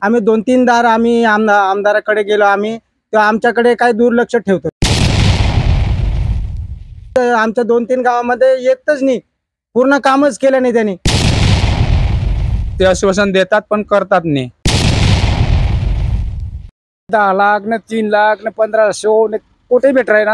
आम्ही 2-3 आम्ही आमदाराकडे गेलो आम्ही, तेव्हा आमच्याकडे काय दुर्लक्ष ठेवतो. आमच्या 2-3 गावामध्ये येतच नाही, पूर्ण कामच केलं नाही त्यांनी. ते आश्वासन देतात पण करतात नाही. 10 लाख न 3 लाख न 1500 न कुठे भेट ना.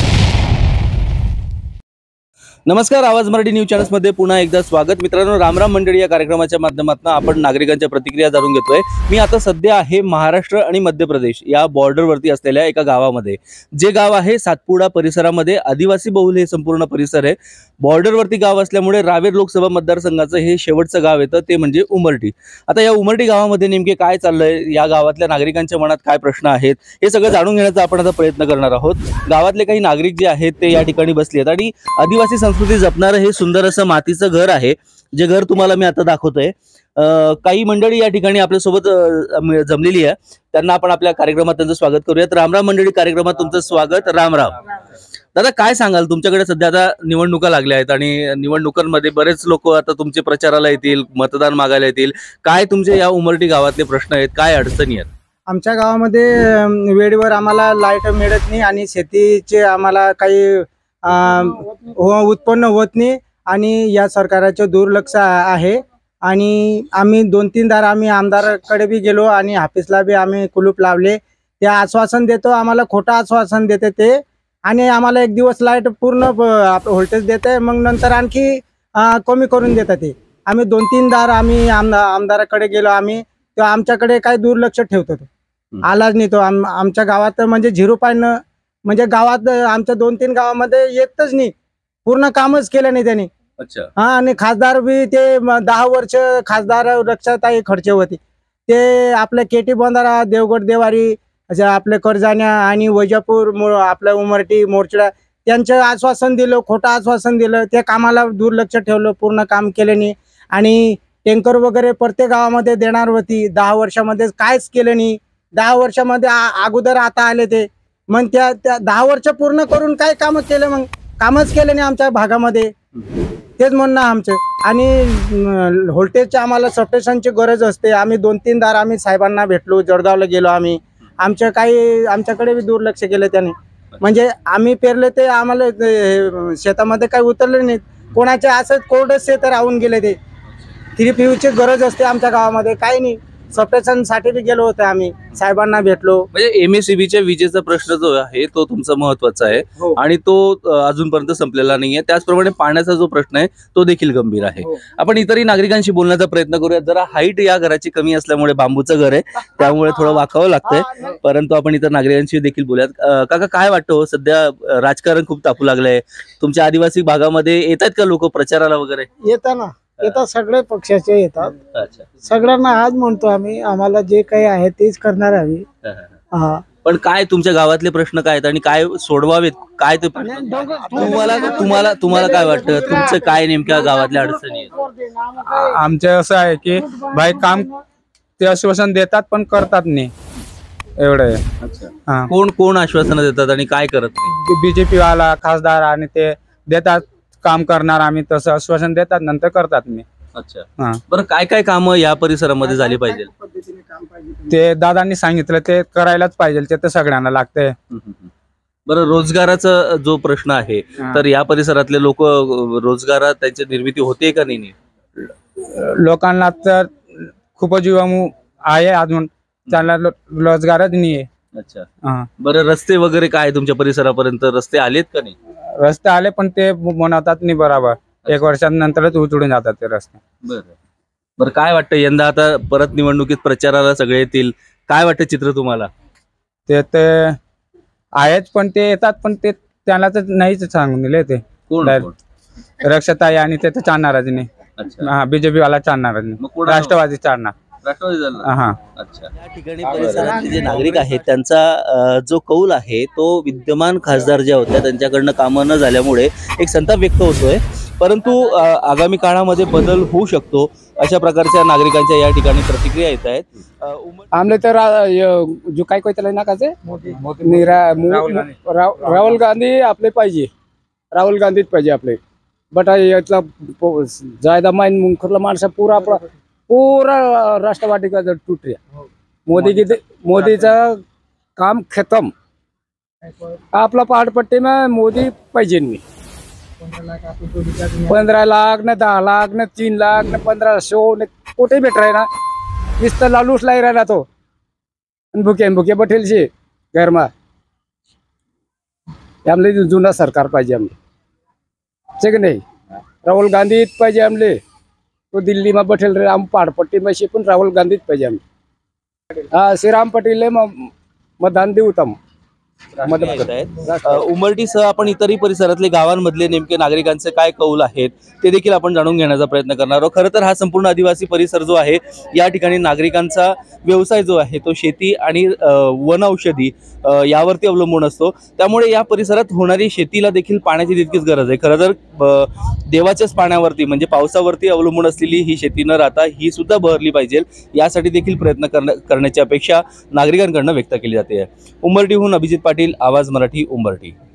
नमस्कार, आवाज मराठी न्यूज चॅनल्स मध्ये पुन्हा एकदा स्वागत. मित्रांनो, रामराम मंडळी या कार्यक्रमाच्या माध्यमातून आपण नागरिकांच्या प्रतिक्रिया जाणून घेतोय. मी आता सध्या आहे महाराष्ट्र आणि मध्य प्रदेश या बॉर्डरवरती असलेल्या एका गावामध्ये. जे गाव आहे सातपुडा परिसरामध्ये आदिवासी बहुल हे संपूर्ण परिसर आहे. बॉर्डरवरती गाव असल्यामुळे रावेर लोकसभा मतदारसंघाचं हे शेवटचं गाव येतं, ते म्हणजे उमरठी. आता या उमरठी गावामध्ये नेमके काय चाललंय, या गावातल्या नागरिकांच्या मनात काय प्रश्न आहेत, हे सगळं जाणून घेण्याचा आपण आता प्रयत्न करणार आहोत. गावातले काही नागरिक जे आहेत ते या ठिकाणी बसले आहेत आणि आदिवासी संस्कृती जपणारं हे सुंदर असं मातीचं घर आहे, जे घर तुम्हाला मी आता दाखवतोय. काही मंडळी या ठिकाणी आपल्यासोबत जमलेली आहे, त्यांना आपण आपल्या कार्यक्रमात त्यांचं स्वागत करूयात. रामराम मंडळी, कार्यक्रमात तुमचं स्वागत. रामराम दादा, काय सांगाल? तुमच्याकडे सध्या आता निवडणुका लागल्या आहेत आणि निवडणुकांमध्ये बरेच लोक आता तुमचे प्रचाराला येतील, मतदान मागायला येतील. काय तुमचे या उमरठी गावातले प्रश्न आहेत, काय अडचणी आहेत? आमच्या गावामध्ये वेळेवर आम्हाला लाईट मिळत नाही आणि शेतीचे आम्हाला काही उत्पन्न होत नाही आणि या सरकारचे दुर्लक्ष आहे. आणि आम्ही 2-3 आम्ही आमदाराकडे बी गेलो आणि ऑफिसला बी आम्ही कुलूप लावले. ते आश्वासन देतो, आम्हाला खोटं आश्वासन देते ते, आणि आम्हाला एक दिवस लाईट पूर्ण व्होल्टेज देते, मग नंतर आणखी कमी करून देतात ते. आम्ही 2-3 आम्ही आमदाराकडे गेलो आम्ही, तेव्हा आमच्याकडे काय दुर्लक्ष ठेवतो, आलाच नाही तो. आमच्या गावात म्हणजे 0 पॉईंट म्हणजे गावात आमच्या 2-3 गावामध्ये येतच नाही, पूर्ण कामच केलं नाही त्यांनी. अच्छा. हा, आणि खासदार बी ते 10 वर्ष खासदार रक्षाताई खडसे होते, ते आपले केटी बंधारा, देवगड देवारी, आपले करजाण्या आणि वैजापूर, आपलं उमरठी मोर्चडा, त्यांचं आश्वासन दिलं, खोटं आश्वासन दिलं. त्या कामाला दुर्लक्ष ठेवलं, पूर्ण काम केलं नाही. आणि टँकर वगैरे प्रत्येक गावामध्ये देणार होती, 10 वर्षामध्ये काहीच केलं नाही. 10 वर्षामध्ये अगोदर आता आले ते, मग त्या 10 वर्ष पूर्ण करून काय काम केलं? मग कामच केलं नाही आमच्या भागामध्ये, तेच म्हणणं आमचं. आणि व्होल्टेजचे आम्हाला सबस्टेशनची गरज असते. आम्ही 2-3 आम्ही साहेबांना भेटलो, जळगावला गेलो आम्ही. आमच्याकडे बी दुर्लक्ष केलं त्याने. म्हणजे आम्ही पेरले ते आम्हाला शेतामध्ये काही उतरले नाहीत. कोणाचे असंच कोरडच शेत राहून गेले ते. 3PUची गरज असते आमच्या गावामध्ये, काही नाही. सबस्टेशन साठी बी गेलो होतो आम्ही, साहेबांना भेटलो. म्हणजे MSEBीच्या विजेचा प्रश्न जो आहे तो तुमचा महत्वाचा आहे. हो. आणि तो अजूनपर्यंत संपलेला नाहीये. त्याचप्रमाणे पाण्याचा जो प्रश्न आहे तो देखील गंभीर आहे. हो. आपण इतरही नागरिकांशी बोलण्याचा प्रयत्न करूया. जरा हाईट या घराची कमी असल्यामुळे, बांबूचं घर आहे त्यामुळे थोडं वाकावं लागतंय, परंतु आपण इतर नागरिकांशी देखील बोलूयात. काका, काय वाटतं हो, सध्या राजकारण खूप तापू लागलंय तुमच्या आदिवासी भागामध्ये? येतात का लोक प्रचाराला वगैरे? येतात सगळे पक्षाचे येतात. अच्छा. सगळ्यांना आज म्हणतो आम्ही, आम्हाला जे काही आहे तेच करणार आम्ही. पण काय तुमच्या गावातले प्रश्न काय आहेत आणि काय सोडवावेत, काय ते तुम्हाला काय वाटतं? तुमचं काय नेमक्या गावातल्या अडचणी आहेत? आमचं असं आहे की भाई, काम ते आश्वासन देतात पण करतात नाही, एवढं आहे. अच्छा. कोण आश्वासनं देतात आणि काय करत नाही? BJP वाला खासदार, आणि ते देतात काम करणार आम्ही, तसं आश्वासन देतात, नंतर करतात नाही. अच्छा. बरं, काय काय काम या परिसरामध्ये झाली पाहिजे? ते दादांनी सांगितलं ते करायलाच पाहिजे, ते तर सगळ्यांना लागतंय. बरं, रोजगाराचा जो प्रश्न आहे, तर या परिसरातले लोक रोजगारात त्यांची निर्मिती होते का नाही? लोकांना तर खूपच युवा आहे, अजून त्यांना रोजगारच नाही आहे. अच्छा. बरं, रस्ते वगैरे काय तुमच्या परिसरापर्यंत रस्ते आलेत का नाही? रस्ते आले पण ते बनवतात नाही बरोबर, 1 वर्षानंतरच उचडून जातात ते रस्ते. बरं, काय वाटतं यंदा आता परत निवडणुकीत प्रचाराला सगळे येतील, काय वाटतं चित्र तुम्हाला? ते आहेच, पण ते येतात पण ते त्यांना तर नाहीच सांगून दिले. ते कोण? रक्षाताई, आणि ते तर चालणारच नाही. हा, BJP वाला चालणारच नाही, राष्ट्रवादी चालणार. अच्छा. या ठिकाणी परिसरातले जे नागरिक आहेत त्यांचा जो कौल आहे तो विद्यमान खासदार ज्या होत्या त्यांच्याकडनं कामं न झाल्यामुळे एक संताप व्यक्त होतोय, परंतु आगामी काळामध्ये बदल होऊ शकतो, अशा प्रकारच्या नागरिकांच्या या ठिकाणी प्रतिक्रिया येत आहेत. आमले तर जो काय त्याला नाकाचे राहुल गांधी आपले पाहिजे, राहुल गांधीच पाहिजे आपले. बट यातला जायदा माइन मुखरला माणसा पूरा राष्ट्रवादी का तुटल्या, मोदीचा काम खतम. आपला पहाडपट्टी में मोदी पाहिजे नाही. 15 लाख न 10 लाख न 3 लाख न 1500 न कुठे भेट राही ना. नुसतं लालूच लाई राहिला तो. भुके बठेल शे घरमा. आमले जुना सरकार पाहिजे आमले. ठीक नाही. राहुल गांधी पाहिजे आमले. तो दिल्ली में बठेल रे. आम पहाडपट्टी में शे पण राहुल गांधी पाहिजे आमले. हा श्रीराम पाटील मतदान देऊ तम. उमरटीसह आपण इतरही परिसरातले गावांमधले नेमके नागरिकांचे काय कौल आहेत ते देखील आपण जाणून घेण्याचा प्रयत्न करणार आहोत. खरं तर हा संपूर्ण आदिवासी परिसर जो आहे या ठिकाणी नागरिकांचा व्यवसाय जो आहे तो शेती आणि वन औषधी यावरती अवलंबून असतो. त्यामुळे या परिसरात होणारी शेतीला देखील पाण्याची तितकीच गरज आहे. खरं तर देवाच्याच पाण्यावरती म्हणजे पावसावरती अवलंबून असलेली ही शेती न राहता ही सुद्धा बहरली पाहिजे यासाठी देखील प्रयत्न करण्याची अपेक्षा नागरिकांकडून व्यक्त केली जाते. उमरटीहून अभिजित पाटील, आवाज मराठी, उमरठी.